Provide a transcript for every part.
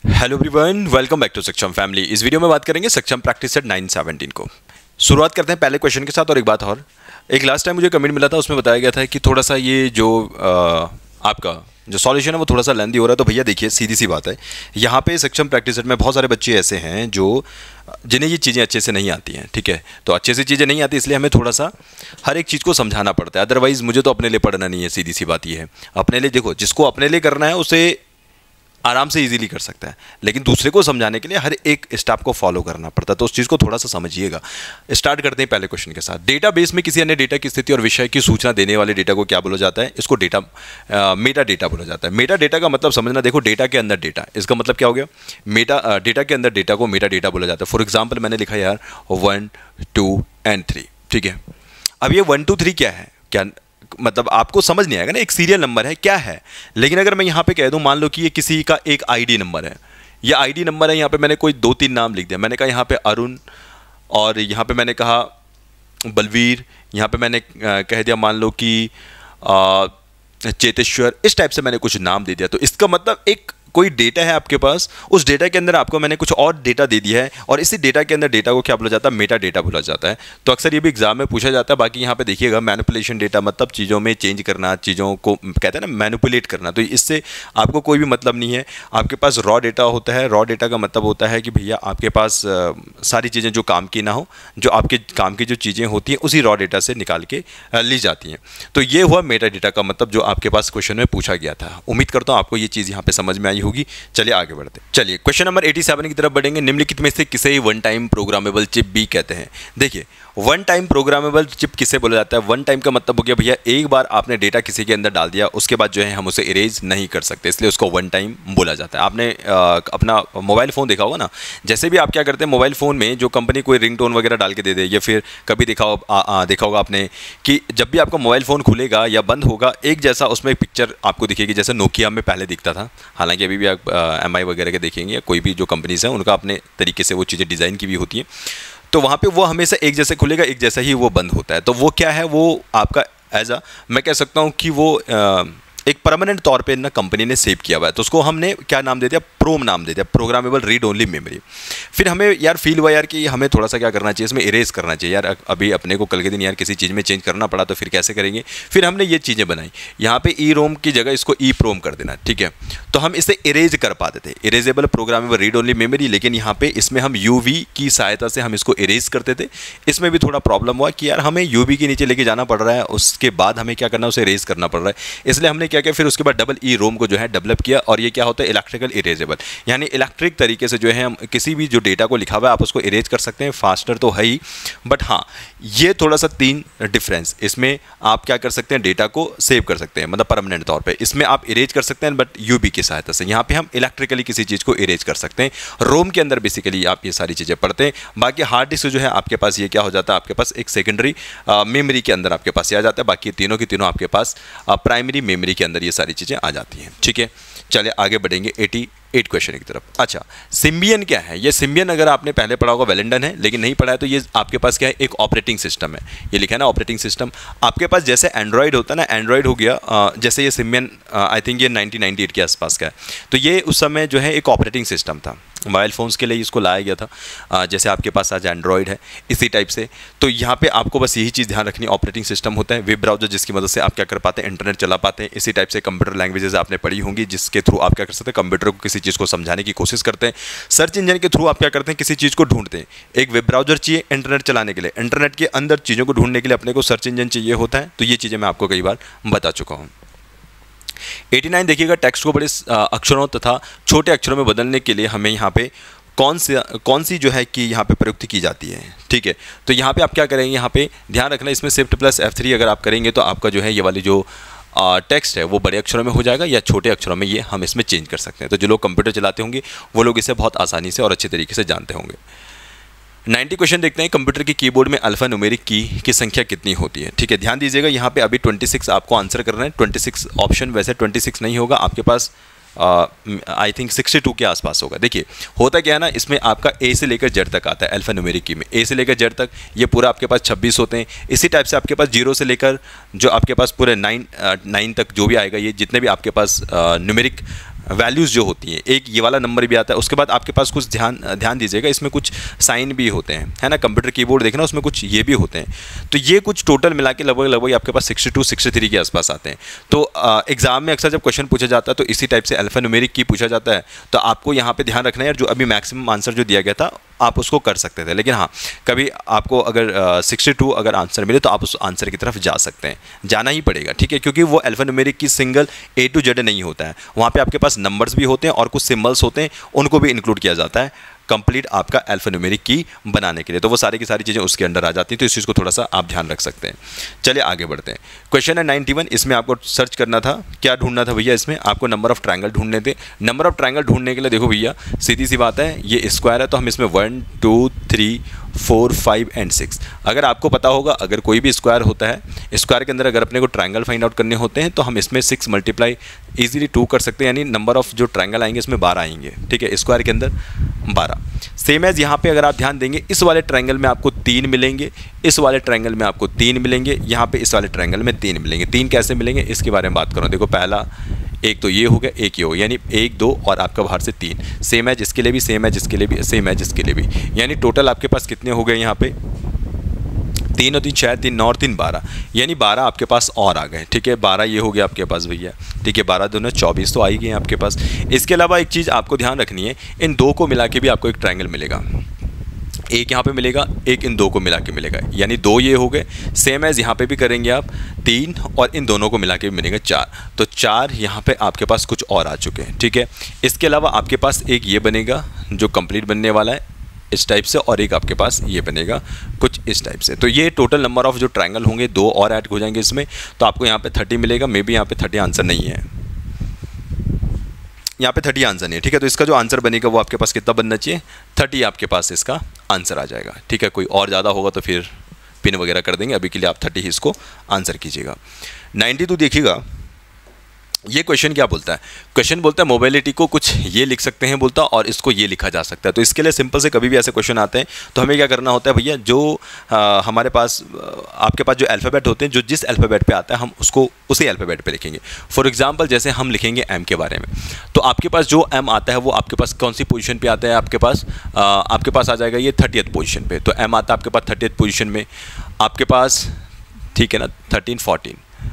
Hello everyone, welcome back to Saksham family. इस वीडियो में बात करेंगे सक्षम प्रैक्टिस सेट 917 को। शुरुआत करते हैं पहले क्वेश्चन के साथ। और एक बात और, एक लास्ट टाइम मुझे कमेंट मिला था, उसमें बताया गया था कि थोड़ा सा ये जो आपका जो सॉल्यूशन है वो थोड़ा सा लेंदी हो रहा है। तो भैया देखिए, सीधी सी बात है, यहाँ पे सक्षम प्रैक्टिस सेट में बहुत सारे बच्चे ऐसे हैं जो जिन्हें ये चीज़ें अच्छे से नहीं आती हैं। ठीक है, तो अच्छे से चीज़ें नहीं आती, इसलिए हमें थोड़ा सा हर एक चीज़ को समझाना पड़ता है। अदरवाइज़ मुझे तो अपने लिए पढ़ना नहीं है, सीधी सी बात ये है। अपने लिए देखो, जिसको अपने लिए करना है उसे आराम से इजीली कर सकता है, लेकिन दूसरे को समझाने के लिए हर एक स्टेप को फॉलो करना पड़ता है। तो उस चीज़ को थोड़ा सा समझिएगा। स्टार्ट करते हैं पहले क्वेश्चन के साथ। डेटाबेस में किसी अन्य डेटा की स्थिति और विषय की सूचना देने वाले डेटा को क्या बोला जाता है? इसको मेटा डेटा बोला जाता है। मेटा डेटा का मतलब समझना, देखो डेटा के अंदर डेटा, इसका मतलब क्या हो गया? डेटा के अंदर डेटा को मेटा डेटा बोला जाता है। फॉर एग्जाम्पल मैंने लिखा यार 1, 2 एंड 3। ठीक है, अब ये 1, 2, 3 क्या है? क्या मतलब आपको समझ नहीं आएगा ना, एक सीरियल नंबर है क्या है। लेकिन अगर मैं यहाँ पे कह दूँ, मान लो कि ये किसी का एक आईडी नंबर है, ये आईडी नंबर है, यहाँ पे मैंने कोई 2-3 नाम लिख दिया। मैंने कहा यहाँ पे अरुण, और यहाँ पे मैंने कहा बलवीर, यहाँ पे मैंने कह दिया मान लो कि चेतेश्वर। इस टाइप से मैंने कुछ नाम दे दिया। तो इसका मतलब एक कोई डेटा है आपके पास, उस डेटा के अंदर आपको मैंने कुछ और डेटा दे दिया है, और इसी डेटा के अंदर डेटा को क्या बोला जाता है? मेटा डेटा बोला जाता है। तो अक्सर ये भी एग्जाम में पूछा जाता है। बाकी यहाँ पे देखिएगा, मैनिपुलेशन डेटा मतलब चीज़ों में चेंज करना, चीज़ों को कहते हैं ना मैनिपुलेट करना। तो इससे आपको कोई भी मतलब नहीं है। आपके पास रॉ डेटा होता है। रॉ डेटा का मतलब होता है कि भैया आपके पास सारी चीज़ें जो काम की ना हो, जो आपके काम की जो चीज़ें होती हैं उसी रॉ डेटा से निकाल के ली जाती हैं। तो ये हुआ मेटा डेटा का मतलब, जो आपके पास क्वेश्चन में पूछा गया था। उम्मीद करता हूँ आपको ये चीज़ यहाँ पे समझ में आई होगी। चलिए आगे बढ़ते हैं। चलिए क्वेश्चन नंबर 87 की तरफ बढ़ेंगे। निम्नलिखित में से किसे वन टाइम प्रोग्रामेबल चिप बी कहते हैं? देखिए, वन टाइम प्रोग्रामेबल चिप किसे बोला जाता है? वन टाइम का मतलब हो गया भैया एक बार आपने डेटा किसी के अंदर डाल दिया, उसके बाद जो है हम उसे इरेज नहीं कर सकते, इसलिए उसको वन टाइम बोला जाता है। आपने अपना मोबाइल फ़ोन देखा होगा ना, जैसे भी आप क्या करते हैं, मोबाइल फ़ोन में जो कंपनी कोई रिंगटोन वगैरह डाल के दे दे, या फिर कभी देखा होगा आपने कि जब भी आपका मोबाइल फ़ोन खुलेगा या बंद होगा, एक जैसा उसमें एक पिक्चर आपको दिखेगी, जैसे नोकिया में पहले दिखता था। हालांकि अभी भी आप MI वगैरह के देखेंगे, या कोई भी जो कंपनीज़ हैं उनका अपने तरीके से वो चीज़ें डिज़ाइन की भी होती हैं। तो वहाँ पे वो हमेशा एक जैसे खुलेगा, एक जैसा ही वो बंद होता है। तो वो क्या है, वो आपका मैं कह सकता हूँ कि वो एक परमानेंट तौर पे ना कंपनी ने सेव किया हुआ है। तो उसको हमने क्या नाम दे दिया? प्रोम नाम दे दिया, प्रोग्रामेबल रीड ओनली मेमोरी। फिर हमें यार फील हुआ यार कि हमें थोड़ा सा क्या करना चाहिए, इसमें इरेज करना चाहिए यार। अभी अपने को कल के दिन यार किसी चीज़ में चेंज करना पड़ा, तो फिर कैसे करेंगे? फिर हमने ये चीज़ें बनाई, यहाँ पे ई रोम की जगह इसको ई प्रोम कर देना। ठीक है, तो हम इसे इरेज कर पाते थे, erasable programmable read only memory. लेकिन यहाँ पे इसमें हम UV की सहायता से हम इसको इरेज करते थे। इसमें भी थोड़ा प्रॉब्लम हुआ कि यार हमें UV के नीचे लेके जाना पड़ रहा है, उसके बाद हमें क्या करना है, उसे इरेज करना पड़ रहा है। इसलिए हमने क्या किया, फिर उसके बाद डबल ई रोम को जो है डेवलप किया। और ये क्या होता है? इलेक्ट्रिकल इरेजेबल, यानी इलेक्ट्रिक तरीके से जो है हम किसी भी जो डेटा को लिखा हुआ है आप उसको इरेज कर सकते हैं। फास्टर तो है ही, बट हाँ ये थोड़ा सा 3 डिफरेंस। इसमें आप क्या कर सकते हैं, डेटा को सेव कर सकते हैं, मतलब परमानेंट तौर पे। इसमें आप इरेज कर सकते हैं बट UV की सहायता से। यहाँ पे हम इलेक्ट्रिकली किसी चीज़ को इरेज कर सकते हैं। रोम के अंदर बेसिकली आप ये सारी चीज़ें पढ़ते हैं। बाकी हार्ड डिस्क जो है आपके पास, ये क्या हो जाता है, आपके पास एक सेकेंडरी मेमोरी के अंदर आपके पास ये आ जाता है। बाकी तीनों की तीनों आपके पास प्राइमरी मेमोरी के अंदर ये सारी चीज़ें आ जाती हैं। ठीक है, चलिए आगे बढ़ेंगे 88 क्वेश्चन की तरफ। अच्छा, सिम्बियन क्या है? ये सिम्बियन अगर आपने पहले पढ़ा होगा वेलिंडन है, लेकिन नहीं पढ़ा है तो ये आपके पास क्या है, एक ऑपरेटिंग सिस्टम है। ये लिखा है ना ऑपरेटिंग सिस्टम। आपके पास जैसे एंड्रॉयड होता है ना, एंड्रॉयड हो गया, जैसे ये सिम्बियन आई थिंक ये 1998 के आसपास का है। तो ये उस समय जो है एक ऑपरेटिंग सिस्टम था, मोबाइल फ़ोन्स के लिए इसको लाया गया था। जैसे आपके पास आज एंड्रॉयड है, इसी टाइप से। तो यहाँ पे आपको बस यही चीज़ ध्यान रखनी, ऑपरेटिंग सिस्टम होता है, वेब ब्राउजर जिसकी मदद से आप क्या कर पाते हैं, इंटरनेट चला पाते हैं। इसी टाइप से कंप्यूटर लैंग्वेजेस आपने पढ़ी होंगी, जिसके थ्रू आप क्या कर सकते हैं, कंप्यूटर को किसी चीज़ को समझाने की कोशिश करते हैं। सर्च इंजन के थ्रू आप क्या करते हैं, किसी चीज़ को ढूंढते हैं। एक वेब ब्राउजर चाहिए इंटरनेट चलाने के लिए, इंटरनेट के अंदर चीज़ों को ढूंढने के लिए अपने को सर्च इंजन चाहिए होता है। तो ये चीज़ें मैं आपको कई बार बता चुका हूँ। 89 देखिएगा, टेक्स्ट को बड़े अक्षरों तथा छोटे अक्षरों में बदलने के लिए हमें यहाँ पे कौन सी जो है कि यहाँ पे प्रयुक्त की जाती है। ठीक है, तो यहाँ पे आप क्या करेंगे, यहाँ पे ध्यान रखना, इसमें शिफ्ट प्लस F3 अगर आप करेंगे तो आपका जो है ये वाली जो टेक्स्ट है वो बड़े अक्षरों में हो जाएगा, या छोटे अक्षरों में ये हम इसमें चेंज कर सकते हैं। तो जो लोग कंप्यूटर चलाते होंगे वो लोग इसे बहुत आसानी से और अच्छे तरीके से जानते होंगे। 90 क्वेश्चन देखते हैं। कंप्यूटर की कीबोर्ड में अल्फा न्यूमेरिक की संख्या कितनी होती है? ठीक है, ध्यान दीजिएगा, यहाँ पे अभी 26 आपको आंसर करना है। 26 ऑप्शन वैसे 26 नहीं होगा, आपके पास आई थिंक 62 के आसपास होगा। देखिए होता क्या है ना, इसमें आपका A से लेकर Z तक आता है अल्फा न्यूमेरिक की में। A से लेकर Z तक ये पूरा आपके पास 26 होते हैं। इसी टाइप से आपके पास 0 से लेकर जो आपके पास पूरे 9 तक जो भी आएगा, ये जितने भी आपके पास न्यूमेरिक वैल्यूज़ जो होती हैं, एक ये वाला नंबर भी आता है, उसके बाद आपके पास कुछ ध्यान दीजिएगा, इसमें कुछ साइन भी होते हैं, है ना, कंप्यूटर कीबोर्ड देखना उसमें कुछ ये भी होते हैं। तो ये कुछ टोटल मिला के लगभग आपके पास 62 63 के आसपास आते हैं। तो एग्जाम में अक्सर जब क्वेश्चन पूछा जाता है तो इसी टाइप से अल्फान्यूमेरिक की पूछा जाता है। तो आपको यहाँ पे ध्यान रखना है यार, जो अभी मैक्सिमम आंसर जो दिया गया था आप उसको कर सकते थे, लेकिन हाँ कभी आपको अगर 62 अगर आंसर मिले तो आप उस आंसर की तरफ जा सकते हैं, जाना ही पड़ेगा, ठीक है, क्योंकि वो अल्फान्यूमेरिक की सिंगल A to Z नहीं होता है, वहाँ पे आपके पास नंबर्स भी होते हैं और कुछ सिम्बल्स होते हैं, उनको भी इंक्लूड किया जाता है कंप्लीट आपका अल्फान्यूमेरिक की बनाने के लिए। तो वो सारी की सारी चीज़ें उसके अंडर आ जाती हैं, तो इस चीज़ को थोड़ा सा आप ध्यान रख सकते हैं। चलिए आगे बढ़ते हैं। क्वेश्चन है 91, इसमें आपको सर्च करना था, क्या ढूंढना था भैया, इसमें आपको नंबर ऑफ ट्रायंगल ढूंढने थे। नंबर ऑफ ट्रायंगल ढूंढने के लिए देखो भैया सीधी सी बात है, ये स्क्वायर है तो हम इसमें 1 2 3 4 5 एंड 6, अगर आपको पता होगा अगर कोई भी स्क्वायर होता है, स्क्वायर के अंदर अगर अपने को ट्रायंगल फाइंड आउट करने होते हैं तो हम इसमें 6 मल्टीप्लाई ईजिली 2 कर सकते हैं, यानी नंबर ऑफ जो ट्रायंगल आएंगे इसमें 12 आएंगे, ठीक है, स्क्वायर के अंदर 12। सेम एज यहाँ पे अगर आप ध्यान देंगे इस वाले ट्रायंगल में आपको 3 मिलेंगे, इस वाले ट्रायंगल में आपको 3 मिलेंगे, यहाँ पे इस वाले ट्रायंगल में 3 मिलेंगे। 3 कैसे मिलेंगे इसके बारे में बात करूँ, देखो पहला एक तो ये हो गया, एक ये हो गया, यानी 1 2 और आपका बाहर से 3, सेम है जिसके लिए भी, सेम है जिसके लिए भी, सेम है जिसके लिए भी, यानी टोटल आपके पास कितने हो गए यहाँ पे 3 और 3 6, 3 9 और 3 12, यानी 12 आपके पास और आ गए, ठीक है, 12 ये हो गया आपके पास भैया, ठीक है, 12 दूना 24 तो आ ही गए आपके पास। इसके अलावा एक चीज़ आपको ध्यान रखनी है, इन दो को मिला के भी आपको एक ट्रायंगल मिलेगा, एक यहाँ पे मिलेगा, एक इन दो को मिला के मिलेगा, यानी 2 ये हो गए। सेम एज यहाँ पे भी करेंगे आप 3 और इन दोनों को मिला के भी मिलेगा 4, तो 4 यहाँ पे आपके पास कुछ और आ चुके हैं, ठीक है। इसके अलावा आपके पास एक ये बनेगा जो कंप्लीट बनने वाला है इस टाइप से, और एक आपके पास ये बनेगा कुछ इस टाइप से। तो ये टोटल नंबर ऑफ जो ट्रायंगल होंगे 2 और ऐड हो जाएंगे इसमें, तो आपको यहाँ पे 30 मिलेगा। मे बी यहाँ पे 30 आंसर नहीं है, यहाँ पे 30 आंसर नहीं है, ठीक है। तो इसका जो आंसर बनेगा वो आपके पास कितना बनना चाहिए, 30 आपके पास इसका आंसर आ जाएगा, ठीक है। कोई और ज़्यादा होगा तो फिर पिन वगैरह कर देंगे, अभी के लिए आप 30 ही इसको आंसर कीजिएगा। 92 देखिएगा, ये क्वेश्चन क्या बोलता है, क्वेश्चन बोलता है मोबिलिटी को कुछ ये लिख सकते हैं बोलता, और इसको ये लिखा जा सकता है। तो इसके लिए सिंपल से कभी भी ऐसे क्वेश्चन आते हैं तो हमें क्या करना होता है भैया, जो हमारे पास आपके पास जो अल्फ़ाबेट होते हैं, जो जिस अल्फ़ाबेट पे आता है हम उसको उसी अल्फ़ाबेट पे लिखेंगे। फॉर एग्जांपल जैसे हम लिखेंगे एम के बारे में, तो आपके पास जो एम आता है वो आपके पास कौन सी पोजीशन पे आता है, आपके पास आ जाएगा ये 30th पोजीशन पे। तो एम आता है आपके पास 30th पोजीशन में, आपके पास ठीक है ना 13 14,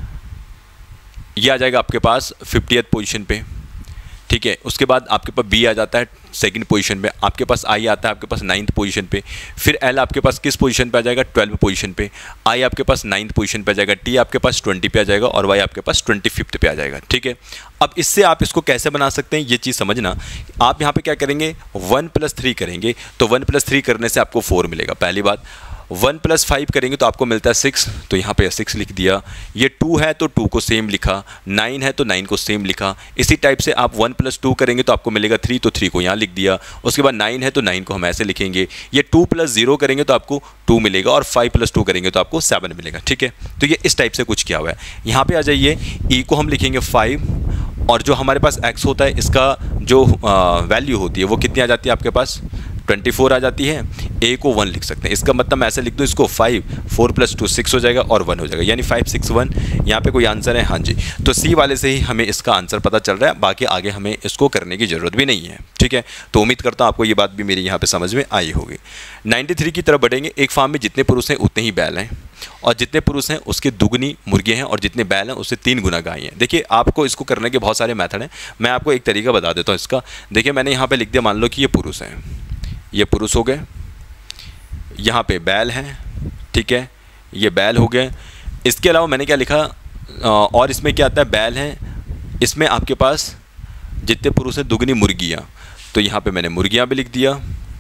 ये आ जाएगा आपके पास 50th पोजीशन पे, ठीक है। उसके बाद आपके पास बी आ जाता है 2nd पोजीशन पे, आपके पास आई आता है आपके पास 9th पोजीशन पे, फिर एल आपके पास किस पोजीशन पे आ जाएगा 12th पोजीशन पे, आई आपके पास 9th पोजीशन पे आ जाएगा, टी आपके पास 20 पे आ जाएगा, और वाई आपके पास 25th पे आ जाएगा, ठीक है। अब इससे आप इसको कैसे बना सकते हैं ये चीज़ समझना। आप यहाँ पे क्या करेंगे 1 + 3 करेंगे, तो 1 + 3 करने से आपको 4 मिलेगा, पहली बात। 1 + 5 करेंगे तो आपको मिलता है 6, तो यहाँ पे 6 लिख दिया। ये 2 है तो 2 को सेम लिखा, 9 है तो 9 को सेम लिखा। इसी टाइप से आप 1 + 2 करेंगे तो आपको मिलेगा 3, तो 3 को यहाँ लिख दिया। उसके बाद 9 है तो 9 को हम ऐसे लिखेंगे। ये 2 + 0 करेंगे तो आपको 2 मिलेगा, और 5 + 2 करेंगे तो आपको 7 मिलेगा, ठीक है। तो ये इस टाइप से कुछ किया हुआ है। यहाँ पे आ जाइए, ई को हम लिखेंगे 5, और जो हमारे पास एक्स होता है इसका जो वैल्यू होती है वो कितनी आ जाती है आपके पास 24 आ जाती है। ए को 1 लिख सकते हैं, इसका मतलब मैं ऐसे लिख दूँ इसको 5, 4 + 2 6 हो जाएगा, और 1 हो जाएगा, यानी 5 6 1। यहाँ पे कोई आंसर है, हाँ जी। तो सी वाले से ही हमें इसका आंसर पता चल रहा है, बाकी आगे हमें इसको करने की ज़रूरत भी नहीं है, ठीक है। तो उम्मीद करता हूँ आपको ये बात भी मेरी यहाँ पे समझ में आई होगी। 93 की तरफ बढ़ेंगे। एक फार्म में जितने पुरुष हैं उतने ही बैल हैं, और जितने पुरुष हैं उसके दुगनी मुर्गियाँ हैं, और जितने बैल हैं उससे 3 गुना गाय हैं। देखिए आपको इसको करने के बहुत सारे मेथड हैं, मैं आपको एक तरीका बता देता हूँ इसका। देखिए मैंने यहाँ पे लिख दिया, मान लो कि ये पुरुष हैं, ये पुरुष हो गए, यहाँ पे बैल हैं, ठीक है, ये बैल हो गए। इसके अलावा मैंने क्या लिखा, और इसमें क्या आता है, बैल हैं, इसमें आपके पास जितने पुरुष हैं दुगनी मुर्गियाँ, तो यहाँ पे मैंने मुर्गियाँ भी लिख दिया,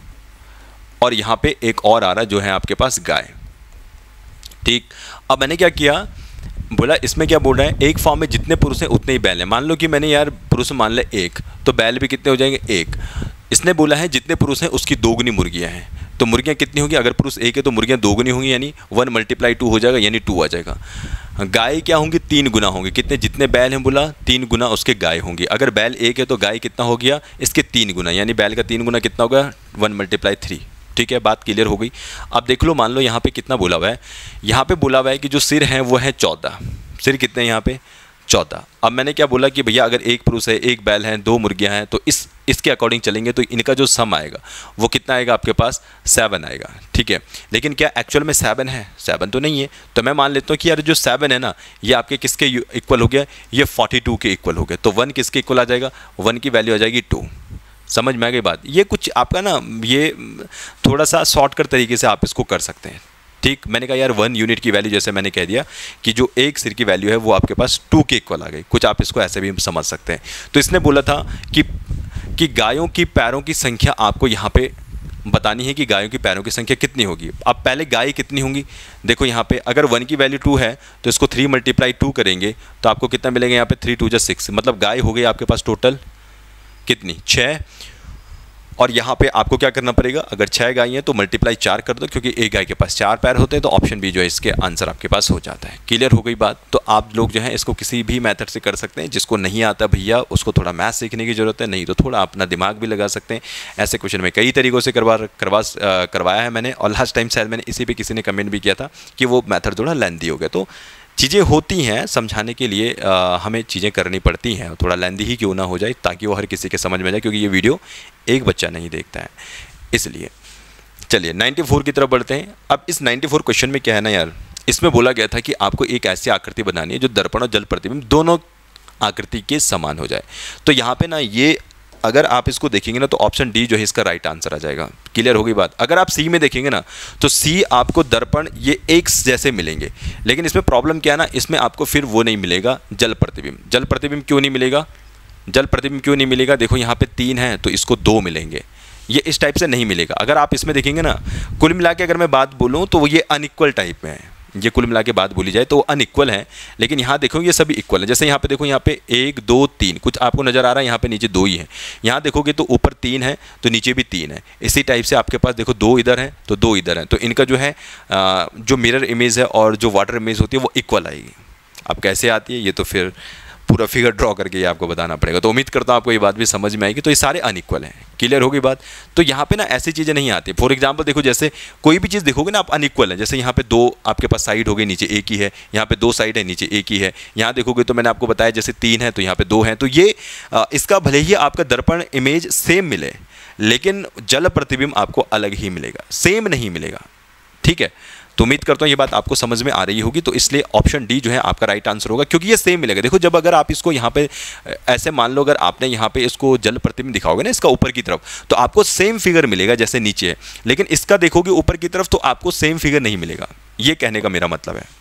और यहाँ पे एक और आ रहा है जो है आपके पास गाय, ठीक। अब मैंने क्या किया, बोला इसमें क्या बोल रहा है, एक फार्म में जितने पुरुष हैं उतने ही बैल हैं। मान लो कि मैंने यार पुरुष मान ले 1, तो बैल भी कितने हो जाएंगे 1। इसने बोला है जितने पुरुष हैं उसकी 2 गुनी मुर्गियाँ हैं, तो मुर्गियाँ कितनी होंगी, अगर पुरुष 1 है तो मुर्गियाँ 2 गुनी होंगी, यानी 1 × 2 हो जाएगा, यानी 2 आ जाएगा। गाय क्या होंगी, 3 गुना होंगी, कितने, जितने बैल हैं बोला 3 गुना उसके गाय होंगी। अगर बैल 1 है तो गाय कितना हो गया, इसके 3 गुना, यानी बैल का 3 गुना कितना होगा 1 × 3, ठीक है। बात क्लियर हो गई। अब देख लो, मान लो यहाँ पे कितना बोला हुआ है, यहाँ पे बोला हुआ है कि जो सिर हैं वो है 14, सिर कितने हैं यहाँ पे 14। अब मैंने क्या बोला कि भैया अगर एक पुरुष है, एक बैल है, 2 मुर्गियां हैं, तो इसके अकॉर्डिंग चलेंगे तो इनका जो सम आएगा वो कितना आएगा आपके पास, 7 आएगा। ठीक है, लेकिन क्या एक्चुअल में 7 है? 7 तो नहीं है। तो मैं मान लेता हूँ कि यार जो 7 है ना, ये आपके किसके इक्वल हो गया, ये 42 के इक्वल हो गया। तो 1 किसके इक्वल आ जाएगा, 1 की वैल्यू आ जाएगी 2। समझ में आ गई बात? ये कुछ आपका ना, ये थोड़ा सा शॉर्टकट तरीके से आप इसको कर सकते हैं। ठीक, मैंने कहा यार 1 यूनिट की वैल्यू, जैसे मैंने कह दिया कि जो एक सिर की वैल्यू है वो आपके पास 2 के इक्वल आ गई। कुछ आप इसको ऐसे भी समझ सकते हैं। तो इसने बोला था कि गायों की पैरों की संख्या आपको यहाँ पे बतानी है कि गायों की पैरों की संख्या कितनी होगी। अब पहले गाय कितनी होंगी, देखो यहाँ पे अगर 1 की वैल्यू 2 है तो इसको 3 × 2 करेंगे तो आपको कितना मिलेगा, यहाँ पे 3 × 2 = 6, मतलब गाय हो गई आपके पास टोटल कितनी, 6। और यहाँ पे आपको क्या करना पड़ेगा, अगर 6 गाय हैं तो मल्टीप्लाई 4 कर दो, क्योंकि एक गाय के पास 4 पैर होते हैं। तो ऑप्शन बी जो है इसके आंसर आपके पास हो जाता है। क्लियर हो गई बात? तो आप लोग जो है इसको किसी भी मेथड से कर सकते हैं। जिसको नहीं आता भैया उसको थोड़ा मैथ सीखने की ज़रूरत है, नहीं तो थोड़ा अपना दिमाग भी लगा सकते हैं। ऐसे क्वेश्चन में कई तरीक़ों से करवाया है मैंने, और लास्ट टाइम शायद मैंने इसी पर किसी ने कमेंट भी किया था कि वो मेथड थोड़ा लेंथी हो गया। तो चीज़ें होती हैं, समझाने के लिए हमें चीज़ें करनी पड़ती हैं, थोड़ा लेंथी ही क्यों ना हो जाए, ताकि वो हर किसी के समझ में जाए, क्योंकि ये वीडियो एक बच्चा नहीं देखता है इसलिए। चलिए 94 की तरफ बढ़ते हैं। अब इस 94 क्वेश्चन में क्या है ना यार, इसमें बोला गया था कि आपको एक ऐसी आकृति बनानी है जो दर्पण और जल प्रतिबिंब दोनों आकृति के समान हो जाए। तो यहाँ पे ना ये अगर आप इसको देखेंगे ना तो ऑप्शन डी जो है इसका राइट आंसर आ जाएगा। क्लियर हो गई बात? अगर आप सी में देखेंगे ना तो सी आपको दर्पण ये एक जैसे मिलेंगे, लेकिन इसमें प्रॉब्लम क्या है ना, इसमें आपको फिर वो नहीं मिलेगा जल प्रतिबिंब। जल प्रतिबिंब क्यों नहीं मिलेगा, जल प्रतिबिंब क्यों नहीं मिलेगा? देखो यहाँ पे 3 है तो इसको 2 मिलेंगे, ये इस टाइप से नहीं मिलेगा। अगर आप इसमें देखेंगे ना, कुल मिला के अगर मैं बात बोलूँ तो ये अनइक्वल टाइप में है, ये कुल मिला के बात बोली जाए तो अनइक्वल है। लेकिन यहाँ देखो ये सभी इक्वल है। जैसे यहाँ पे देखो, यहाँ पे 1 2 3 कुछ आपको नज़र आ रहा है, यहाँ पे नीचे 2 ही है। यहाँ देखोगे तो ऊपर 3 है तो नीचे भी 3 है। इसी टाइप से आपके पास देखो 2 इधर है तो 2 इधर है, तो इनका जो है जो मिरर इमेज है और जो वाटर इमेज होती है वो इक्वल आएगी। अब कैसे आती है ये तो फिर पूरा फिगर ड्रॉ करके ये आपको बताना पड़ेगा। तो उम्मीद करता हूँ आपको ये बात भी समझ में आएगी। तो ये सारे अनइक्वल हैं। क्लियर हो गई बात? तो यहाँ पे ना ऐसी चीज़ें नहीं आती। फॉर एग्जांपल देखो, जैसे कोई भी चीज़ देखोगे ना आप अनइक्वल है, जैसे यहाँ पे 2 आपके पास साइड हो गई, नीचे एक ही है, यहाँ पे 2 साइड है, नीचे एक ही है। यहाँ देखोगे तो मैंने आपको बताया जैसे 3 है तो यहाँ पे 2 है। तो ये इसका भले ही आपका दर्पण इमेज सेम मिले, लेकिन जल प्रतिबिंब आपको अलग ही मिलेगा, सेम नहीं मिलेगा। ठीक है, तो उम्मीद करता हूँ ये बात आपको समझ में आ रही होगी। तो इसलिए ऑप्शन डी जो है आपका राइट आंसर होगा, क्योंकि ये सेम मिलेगा। देखो जब अगर आप इसको यहाँ पे ऐसे मान लो, अगर आपने यहाँ पे इसको जल प्रतिबिंब दिखाओगे ना इसका ऊपर की तरफ, तो आपको सेम फिगर मिलेगा जैसे नीचे है, लेकिन इसका देखोगे ऊपर की तरफ तो आपको सेम फिगर नहीं मिलेगा। ये कहने का मेरा मतलब है।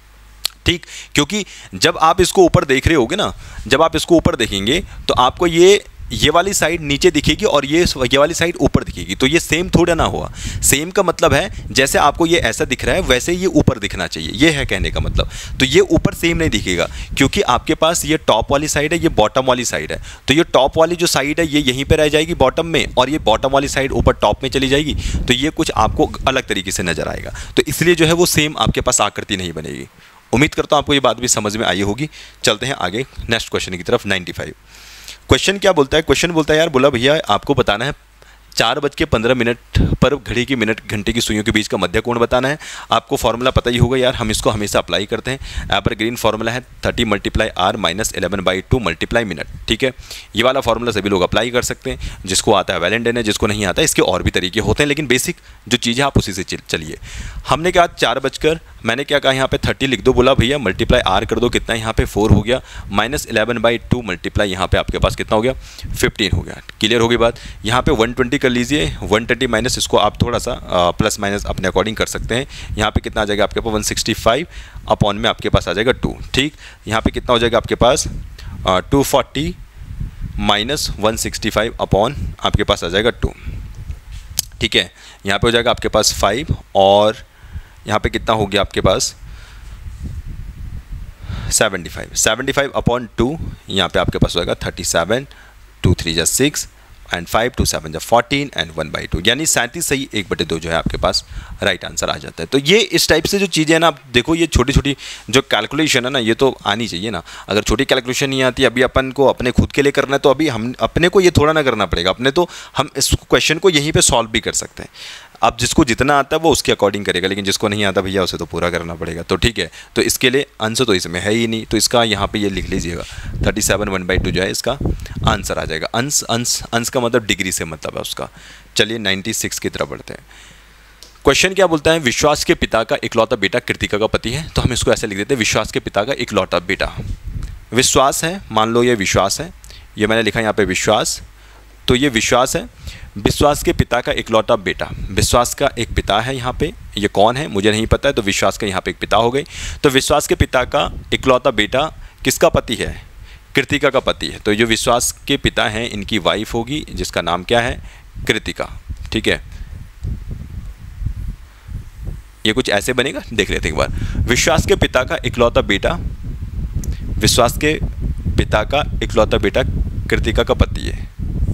ठीक, क्योंकि जब आप इसको ऊपर देख रहे होगे ना, जब आप इसको ऊपर देखेंगे तो आपको ये वाली साइड नीचे दिखेगी और ये वाली साइड ऊपर दिखेगी, तो ये सेम थोड़ा ना हुआ। सेम का मतलब है जैसे आपको ये ऐसा दिख रहा है वैसे ये ऊपर दिखना चाहिए, ये है कहने का मतलब। तो ये ऊपर सेम नहीं दिखेगा, क्योंकि आपके पास ये टॉप वाली साइड है, ये बॉटम वाली साइड है। तो ये टॉप वाली जो साइड है ये यहीं पर रह जाएगी बॉटम में, और ये बॉटम वाली साइड ऊपर टॉप में चली जाएगी। तो ये कुछ आपको अलग तरीके से नजर आएगा, तो इसलिए जो है वो सेम आपके पास आकृति नहीं बनेगी। उम्मीद करता हूँ आपको ये बात भी समझ में आई होगी। चलते हैं आगे नेक्स्ट क्वेश्चन की तरफ। 95 क्वेश्चन क्या बोलता है? क्वेश्चन बोलता है यार, बोला भैया आपको बताना है 4:15 पर घड़ी की मिनट घंटे की सुइयों के बीच का मध्य कोण बताना है। आपको फॉर्मूला पता ही होगा यार, हम इसको हमेशा अप्लाई करते हैं। एवरग्रीन फॉर्मूला है 30 × r - 11/2 × मिनट। ठीक है, ये वाला फॉर्मूला सभी लोग अप्लाई कर सकते हैं। जिसको आता है वैलेंटाइन है, जिसको नहीं आता है इसके और भी तरीके होते हैं, लेकिन बेसिक जो चीज़ है आप उसी से चलिए। हमने कहा 4 मैंने क्या कहा यहाँ पे 30 लिख दो, बोला भैया मल्टीप्लाई r कर दो, कितना यहाँ पे 4 हो गया, -11/2 मल्टीप्लाई यहाँ पे आपके पास कितना हो गया 15 हो गया। क्लियर हो गई बात? यहाँ पे 120 कर लीजिए, 130 माइनस इसको आप थोड़ा सा प्लस माइनस अपने अकॉर्डिंग कर सकते हैं। यहाँ पे कितना आ जाएगा आपके पास 165 अपॉन में आपके पास आ जाएगा 2। ठीक, यहाँ पे कितना हो जाएगा आपके पास 240 माइनस 165 अपॉन आपके पास आ जाएगा 2। ठीक है, यहाँ पे हो जाएगा आपके पास 5 और यहाँ पे कितना हो गया आपके पास 75 अपॉन 2, यहाँ पे आपके पास हो जाएगा 37, 2 3 = 6 एंड 5 2 7 = 14 एंड 1/2, यानी 37 सही 1/2 जो है आपके पास राइट आंसर आ जाता है। तो ये इस टाइप से जो चीज़ें हैं ना, आप देखो ये छोटी छोटी जो कैलकुलेशन है ना, ये तो आनी चाहिए ना। अगर छोटी कैलकुलेशन नहीं आती, अभी अपन को अपने खुद के लिए करना है, तो अभी हम अपने को ये थोड़ा ना करना पड़ेगा, अपने तो हम इस क्वेश्चन को यहीं पे सॉल्व भी कर सकते हैं। अब जिसको जितना आता है वो उसके अकॉर्डिंग करेगा, लेकिन जिसको नहीं आता भैया उसे तो पूरा करना पड़ेगा। तो ठीक है, तो इसके लिए अंश तो इसमें है ही नहीं, तो इसका यहाँ पे ये लिख लीजिएगा 37 1/2 जो है इसका आंसर आ जाएगा। अंश अंश अंश का मतलब डिग्री से मतलब है उसका। चलिए 96 की तरफ बढ़ते हैं। क्वेश्चन क्या बोलता है, विश्वास के पिता का इकलौता बेटा कृतिका का पति है। तो हम इसको ऐसे लिख देते हैं, विश्वास के पिता का इकलौता बेटा। विश्वास है, मान लो ये विश्वास है, ये मैंने लिखा यहाँ पे विश्वास, तो ये विश्वास है। विश्वास के पिता का इकलौता बेटा, विश्वास का एक पिता है यहाँ पे, ये कौन है मुझे नहीं पता है, तो विश्वास का यहाँ पे एक पिता हो गई। तो विश्वास के पिता का इकलौता बेटा किसका पति है, कृतिका का पति है। तो जो विश्वास के पिता हैं इनकी वाइफ होगी जिसका नाम क्या है, कृतिका। ठीक है, ये कुछ ऐसे बनेगा, देख लेते हैं एक बार। विश्वास के पिता का इकलौता बेटा, विश्वास के पिता का इकलौता बेटा कृतिका का पति है,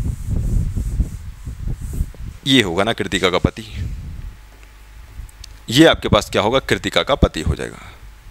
ये होगा ना कृतिका का पति, ये आपके पास क्या होगा, कृतिका का पति हो जाएगा।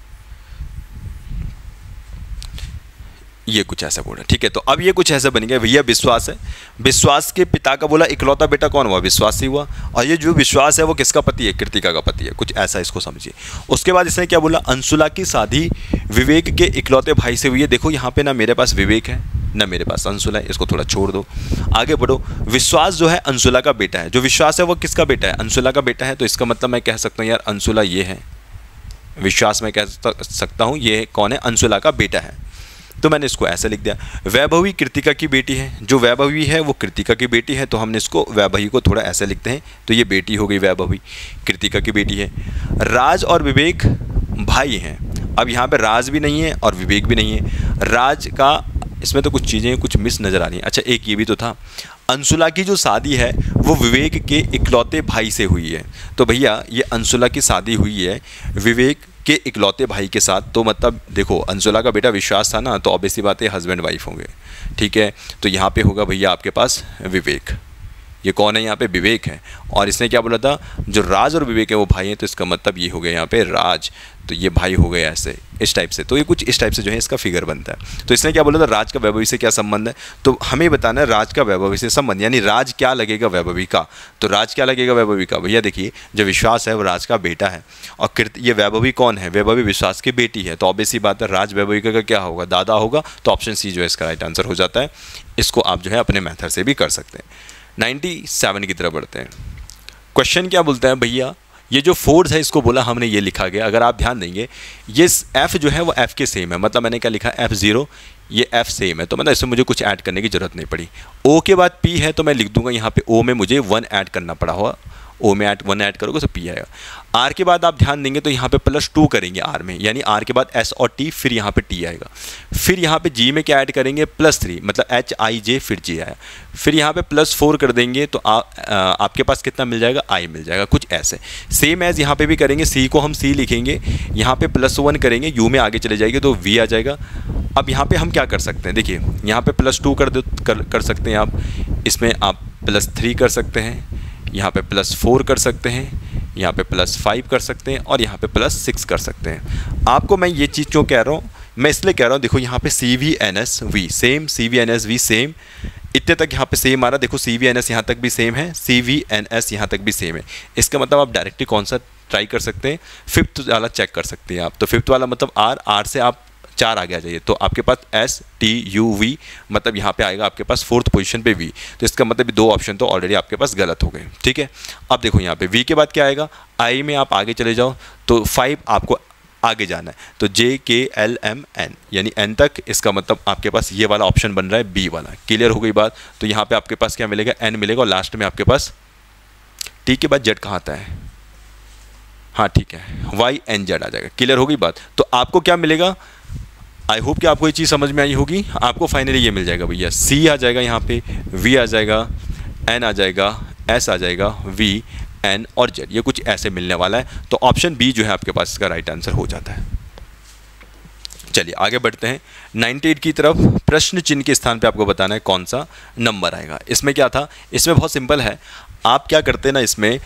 ये कुछ ऐसा बोला, ठीक है। तो अब ये कुछ ऐसा बन गया, भैया विश्वास है, विश्वास के पिता का बोला इकलौता बेटा कौन हुआ, विश्वास ही हुआ, और ये जो विश्वास है वो किसका पति है, कृतिका का पति है। कुछ ऐसा इसको समझिए। उसके बाद इसने क्या बोला, अंशुला की शादी विवेक के इकलौते भाई से हुई है। देखो यहाँ पे ना मेरे पास विवेक है ना मेरे पास अंशुला है, इसको थोड़ा छोड़ दो, आगे बढ़ो। विश्वास जो है अंशुला का बेटा है, जो विश्वास है वो किसका बेटा है, अंशुला का बेटा है। तो इसका मतलब मैं कह सकता हूँ यार अंशुला ये है, विश्वास मैं कह सकता हूँ ये कौन है, अंशुला का बेटा है। तो मैंने इसको ऐसे लिख दिया। वैभवी कृतिका की बेटी है, जो वैभवी है वो कृतिका की बेटी है, तो हमने इसको वैभवी को थोड़ा ऐसे लिखते हैं, तो ये बेटी हो गई वैभवी, कृतिका की बेटी है। राज और विवेक भाई हैं। अब यहाँ पे राज भी नहीं है और विवेक भी नहीं है। राज का इसमें तो कुछ चीज़ें कुछ मिस नज़र आ रही हैं। अच्छा एक ये भी तो था, अंशुला की जो शादी है वो विवेक के इकलौते भाई से हुई है। तो भैया ये अंशुला की शादी हुई है विवेक के इकलौते भाई के साथ, तो मतलब देखो अंशुला का बेटा विश्वास था ना, तो ऑब्वियसली बात है हस्बैंड वाइफ होंगे। ठीक है, तो यहाँ पे होगा भैया आपके पास विवेक, ये कौन है यहाँ पे, विवेक है। और इसने क्या बोला था, जो राज और विवेक है वो भाई हैं, तो इसका मतलब ये हो गया यहाँ पे राज, तो ये भाई हो गए ऐसे इस टाइप से। तो ये कुछ इस टाइप से जो है इसका फिगर बनता है। तो इसने क्या बोला था, राज का वैभवी से क्या संबंध है, तो हमें बताना है राज का वैभवी से संबंध, यानी राज क्या लगेगा वैभवी का। तो राज क्या लगेगा वैभवी का, भैया देखिए जो विश्वास है वो राज का बेटा है, और ये वैभवी कौन है, वैभवी विश्वास की बेटी है। तो ऑब्वियसली बात है राज वैभवी का क्या होगा, दादा होगा। तो ऑप्शन सी जो है इसका राइट आंसर हो जाता है। इसको आप जो है अपने मेथड से भी कर सकते हैं। 97 की तरफ बढ़ते हैं। क्वेश्चन क्या बोलता है, भैया ये जो फोर्स है इसको बोला हमने ये लिखा गया, अगर आप ध्यान देंगे ये एफ जो है वो एफ के सेम है, मतलब मैंने क्या लिखा F0, ये एफ सेम है, तो मतलब इसमें मुझे कुछ ऐड करने की जरूरत नहीं पड़ी। ओ के बाद पी है तो मैं लिख दूंगा यहाँ पे ओ में मुझे 1 ऐड करना पड़ा हुआ, ओ में 1 ऐड करोगे तो पी आएगा। आर के बाद आप ध्यान देंगे तो यहाँ पे +2 करेंगे आर में, यानी आर के बाद एस और टी, फिर यहाँ पे टी आएगा। फिर यहाँ पे जी में क्या ऐड करेंगे, +3, मतलब HIJ फिर जी आया। फिर यहाँ पे +4 कर देंगे तो आपके पास कितना मिल जाएगा, आई मिल जाएगा। कुछ ऐसे सेम एज यहाँ पे भी करेंगे, सी को हम सी लिखेंगे, यहाँ पे +1 करेंगे, यू में आगे चले जाएंगे तो वी आ जाएगा। अब यहाँ पे हम क्या कर सकते हैं, देखिए यहाँ पे +2 कर सकते हैं आप, इसमें आप +3 कर सकते हैं, यहाँ पे +4 कर सकते हैं, यहाँ पे +5 कर सकते हैं, और यहाँ पे +6 कर सकते हैं। आपको मैं ये चीज़ क्यों कह रहा हूँ, मैं इसलिए कह रहा हूँ, देखो यहाँ पे CVNSV सेम, CVNSV सेम, इतने तक यहाँ पे सेम आ रहा, देखो CVNS यहाँ तक भी सेम है, CVNS यहाँ तक भी सेम है। इसका मतलब आप डायरेक्टली कौन सा ट्राई कर सकते हैं, 5th वाला चेक कर सकते हैं आप। तो 5th वाला मतलब आर से आप 4 आगे आ जाइए, तो आपके पास STUV, मतलब यहाँ पे आएगा आपके पास 4th पोजीशन पे V। तो इसका मतलब 2 ऑप्शन तो ऑलरेडी आपके पास गलत हो गए। ठीक है, अब देखो यहाँ पे V के बाद क्या आएगा, I में आप आगे चले जाओ तो 5 आपको आगे जाना है, तो JKLMN यानी N तक, इसका मतलब आपके पास ये वाला ऑप्शन बन रहा है B वाला। क्लियर हो गई बात। तो यहाँ पे आपके पास क्या मिलेगा, N मिलेगा, और लास्ट में आपके पास T के बाद Z कहाँ आता है, हाँ ठीक है, YNZ आ जाएगा। क्लियर हो गई बात। तो आपको क्या मिलेगा, आई होप कि आपको ये चीज़ समझ में आई होगी। आपको फाइनली ये मिल जाएगा भैया, C आ जाएगा, यहाँ पे V आ जाएगा, N आ जाएगा, S आ जाएगा, V N और Z, ये कुछ ऐसे मिलने वाला है। तो ऑप्शन बी जो है आपके पास इसका राइट आंसर हो जाता है। चलिए आगे बढ़ते हैं 98 की तरफ। प्रश्न चिन्ह के स्थान पे आपको बताना है कौन सा नंबर आएगा। इसमें क्या था, इसमें बहुत सिंपल है। आप क्या करते हैं ना, इसमें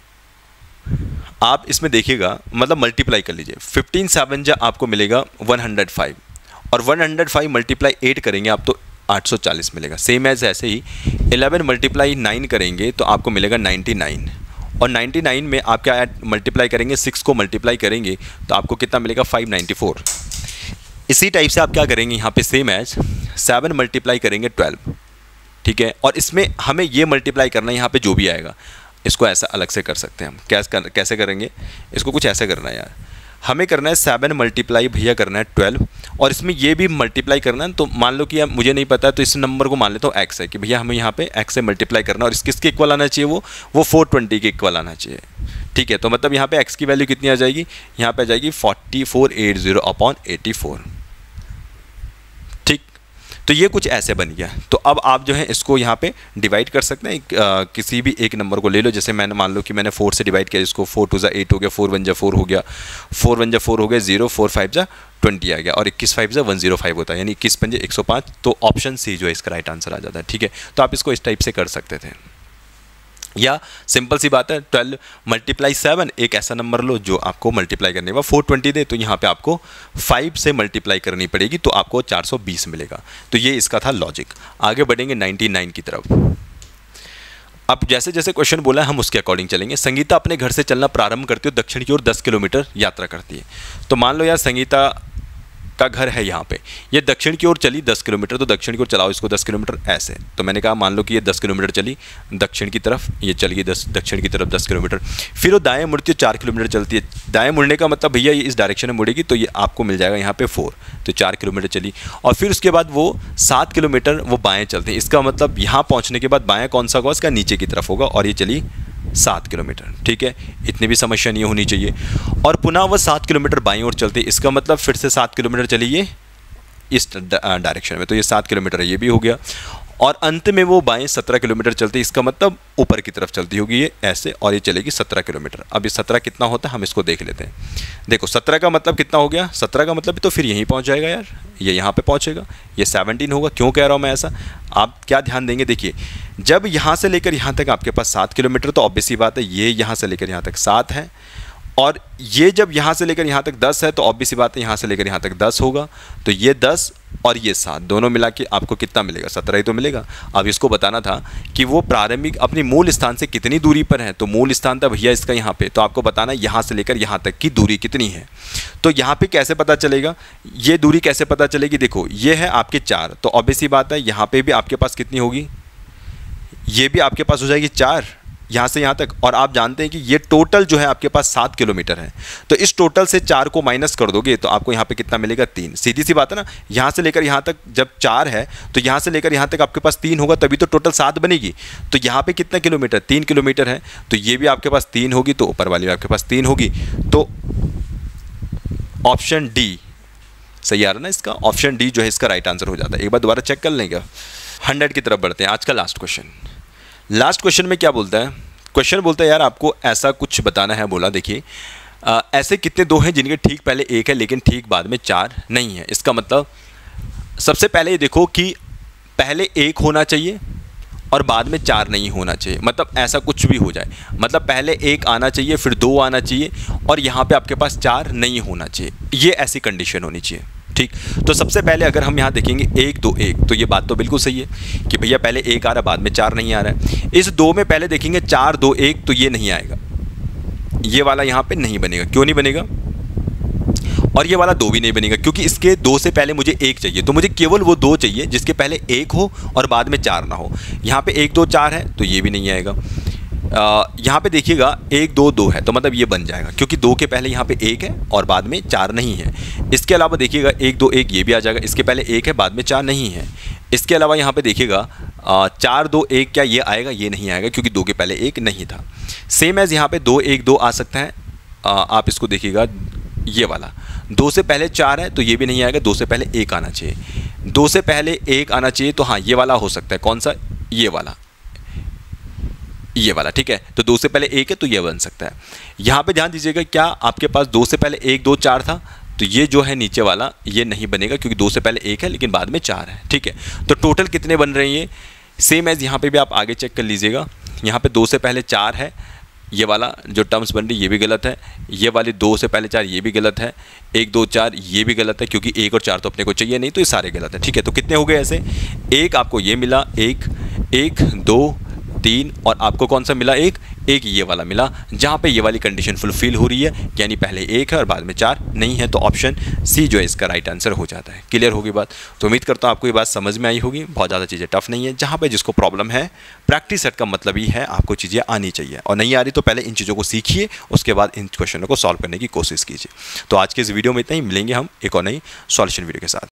आप इसमें देखिएगा, मतलब मल्टीप्लाई कर लीजिए। 15 7 जा आपको मिलेगा 105, और 105 मल्टीप्लाई 8 करेंगे आप तो 840 मिलेगा। सेम एज ऐसे ही 11 मल्टीप्लाई 9 करेंगे तो आपको मिलेगा 99, और 99 में आप क्या मल्टीप्लाई करेंगे, 6 को मल्टीप्लाई करेंगे तो आपको कितना मिलेगा, 594। इसी टाइप से आप क्या करेंगे यहाँ पे, सेम एज 7 मल्टीप्लाई करेंगे 12, ठीक है। और इसमें हमें ये मल्टीप्लाई करना है, यहाँ पे जो भी आएगा इसको ऐसा अलग से कर सकते हैं हम। कैसे करेंगे इसको, कुछ ऐसे करना है यार, हमें करना है 7 मल्टीप्लाई भैया करना है 12, और इसमें ये भी मल्टीप्लाई करना है। तो मान लो कि मुझे नहीं पता, तो इस नंबर को मान लेता हूँ x है, कि भैया हमें यहाँ पे x से मल्टीप्लाई करना है, और किसके इक्वल आना चाहिए, वो 420 के इक्वल आना चाहिए, ठीक है। तो मतलब यहाँ पे x की वैल्यू कितनी आ जाएगी, यहाँ पे आ जाएगी 4480/84, ठीक। तो ये कुछ ऐसे बन गया। तो अब आप जो है इसको यहाँ पे डिवाइड कर सकते हैं, किसी भी एक नंबर को ले लो। जैसे मैंने मान लो कि मैंने 4 से डिवाइड किया, इसको 4 2 8 हो गया, 4 1 4 हो गया, 4 1 4 हो गया 0, 4 5 20 आ गया, और 21 5 105 होता है, यानी 21 5 105। तो ऑप्शन सी जो है इसका राइट आंसर आ जाता है, ठीक है। तो आप इसको इस टाइप से कर सकते थे, या सिंपल सी बात है 12 मल्टीप्लाई 7, एक ऐसा नंबर लो जो आपको मल्टीप्लाई करने का 420 दे, तो यहाँ पे आपको 5 से मल्टीप्लाई करनी पड़ेगी, तो आपको 420 मिलेगा। तो ये इसका था लॉजिक। आगे बढ़ेंगे 99 की तरफ। अब जैसे जैसे क्वेश्चन बोला है हम उसके अकॉर्डिंग चलेंगे। संगीता अपने घर से चलना प्रारंभ करती है, दक्षिण की ओर 10 किलोमीटर यात्रा करती है। तो मान लो यार संगीता का घर है यहाँ पे, ये दक्षिण की ओर चली 10 किलोमीटर, तो दक्षिण की ओर चलाओ इसको 10 किलोमीटर ऐसे। तो मैंने कहा मान लो कि ये 10 किलोमीटर चली दक्षिण की तरफ, ये चल गई दक्षिण की तरफ 10 किलोमीटर। फिर वो दाएं मुड़ती है, 4 किलोमीटर चलती है। दाएं मुड़ने का मतलब भैया ये इस डायरेक्शन में मुड़ेगी, तो ये आपको मिल जाएगा यहाँ पे 4, तो 4 किलोमीटर चली। और फिर उसके बाद वो 7 किलोमीटर वो बाएँ चलते हैं। इसका मतलब यहाँ पहुँचने के बाद बाएँ कौन सा होगा, इसका नीचे की तरफ होगा, और ये चली 7 किलोमीटर, ठीक है। इतनी भी समस्या नहीं होनी चाहिए। और पुनः वह 7 किलोमीटर बाईं ओर चलती है, इसका मतलब फिर से 7 किलोमीटर चली ये इस डायरेक्शन में, तो ये 7 किलोमीटर है, ये भी हो गया। और अंत में वो बाएं 17 किलोमीटर चलती है, इसका मतलब ऊपर की तरफ चलती होगी ये ऐसे, और ये चलेगी 17 किलोमीटर। अब ये 17 कितना होता है हम इसको देख लेते हैं। देखो 17 का मतलब कितना हो गया, 17 का मतलब तो फिर यहीं पहुंच जाएगा यार, ये यहाँ पे पहुंचेगा, ये 17 होगा। क्यों कह रहा हूँ मैं ऐसा, आप क्या ध्यान देंगे, देखिए जब यहाँ से लेकर यहाँ तक आपके पास 7 किलोमीटर, तो ऑब्वियस सी बात है ये यहाँ से लेकर यहाँ तक 7 है, और ये जब यहाँ से लेकर यहाँ तक 10 है, तो ऑब्वियस सी बात है यहाँ से लेकर यहाँ तक 10 होगा। तो ये 10 और ये 7 दोनों मिला के आपको कितना मिलेगा, 17 ही तो मिलेगा। अब इसको बताना था कि वो प्रारंभिक अपनी मूल स्थान से कितनी दूरी पर है, तो मूल स्थान था भैया इसका यहाँ पे, तो आपको बताना है यहाँ से लेकर यहाँ तक की दूरी कितनी है। तो यहाँ पे कैसे पता चलेगा, ये दूरी कैसे पता चलेगी, देखो ये है आपके 4, तो ऑब्वियस सी बात है यहाँ पर भी आपके पास कितनी होगी, ये भी आपके पास हो जाएगी 4 यहाँ से यहाँ तक। और आप जानते हैं कि ये टोटल जो है आपके पास 7 किलोमीटर है, तो इस टोटल से 4 को माइनस कर दोगे तो आपको यहाँ पे कितना मिलेगा, 3। सीधी सी बात है ना, यहाँ से लेकर यहाँ तक जब 4 है, तो यहाँ से लेकर यहाँ तक आपके पास 3 होगा, तभी तो टोटल 7 बनेगी। तो यहाँ पे कितना किलोमीटर, 3 किलोमीटर है, तो ये भी आपके पास 3 होगी, तो ऊपर वाली आपके पास 3 होगी। तो ऑप्शन डी सही आ रहा ना इसका, ऑप्शन डी जो है इसका राइट आंसर हो जाता है। एक बार दोबारा चेक कर लेंगे। 100 की तरफ बढ़ते हैं। आज का लास्ट क्वेश्चन। लास्ट क्वेश्चन में क्या बोलता है, क्वेश्चन बोलता है यार आपको ऐसा कुछ बताना है। बोला देखिए ऐसे कितने 2 हैं जिनके ठीक पहले 1 है लेकिन ठीक बाद में 4 नहीं है। इसका मतलब सबसे पहले ये देखो कि पहले 1 होना चाहिए और बाद में 4 नहीं होना चाहिए। मतलब ऐसा कुछ भी हो जाए, मतलब पहले 1 आना चाहिए, फिर 2 आना चाहिए, और यहाँ पे आपके पास 4 नहीं होना चाहिए। ये ऐसी कंडीशन होनी चाहिए, ठीक। तो सबसे पहले अगर हम यहाँ देखेंगे 1 2 1, तो ये बात तो बिल्कुल सही है कि भैया पहले 1 आ रहा है बाद में 4 नहीं आ रहा है। इस 2 में पहले देखेंगे 4 2 1, तो ये नहीं आएगा, ये वाला यहाँ पे नहीं बनेगा। क्यों नहीं बनेगा, और ये वाला 2 भी नहीं बनेगा, क्योंकि इसके 2 से पहले मुझे 1 चाहिए, तो मुझे केवल वो 2 चाहिए जिसके पहले 1 हो और बाद में 4 ना हो। यहाँ पे 1 2 4 है, तो ये भी नहीं आएगा। यहाँ पे देखिएगा 1 2 2 है, तो मतलब ये बन जाएगा, क्योंकि 2 के पहले यहाँ पे 1 है और बाद में 4 नहीं है। इसके अलावा देखिएगा 1 2 1 ये भी आ जाएगा, इसके पहले 1 है बाद में 4 नहीं है। इसके अलावा यहाँ पे देखिएगा 4 2 1 क्या ये आएगा, ये नहीं आएगा, क्योंकि 2 के पहले 1 नहीं था। सेम एज यहाँ पे 2 1 2 आ सकता है। आप इसको देखिएगा, ये वाला 2 से पहले 4 है, तो ये भी नहीं आएगा, 2 से पहले 1 आना चाहिए। 2 से पहले 1 आना चाहिए, तो हाँ ये वाला हो सकता है। कौन सा, ये वाला, ये वाला, ठीक है। तो 2 से पहले 1 है, तो ये बन सकता है। यहाँ पे ध्यान दीजिएगा, क्या आपके पास 2 से पहले 1 2 4 था, तो ये जो है नीचे वाला ये नहीं बनेगा, क्योंकि 2 से पहले 1 है लेकिन बाद में 4 है, ठीक है। तो टोटल कितने बन रहे हैं ये, सेम एज यहाँ पे भी आप आगे चेक कर लीजिएगा। यहाँ पे 2 से पहले 4 है, ये वाला जो टर्म्स बन रही ये भी गलत है। ये वाली 2 से पहले 4 ये भी गलत है। 1 2 4 ये भी गलत है, क्योंकि 1 और 4 तो अपने को चाहिए नहीं, तो ये सारे गलत है, ठीक है। तो कितने हो गए ऐसे, 1 आपको ये मिला, 1 1 2 3 और आपको कौन सा मिला, एक ये वाला मिला, जहाँ पे ये वाली कंडीशन फुलफिल हो रही है, यानी पहले 1 है और बाद में 4 नहीं है, तो ऑप्शन सी जो है इसका राइट आंसर हो जाता है। क्लियर होगी बात? तो उम्मीद करता हूँ आपको ये बात समझ में आई होगी। बहुत ज़्यादा चीज़ें टफ नहीं है, जहाँ पे जिसको प्रॉब्लम है, प्रैक्टिस सेट का मतलब ही है आपको चीज़ें आनी चाहिए, और नहीं आ रही तो पहले इन चीज़ों को सीखिए, उसके बाद इन क्वेश्चनों को सॉल्व करने की कोशिश कीजिए। तो आज के इस वीडियो में इतना ही, मिलेंगे हम एक और नई सॉल्यूशन वीडियो के साथ।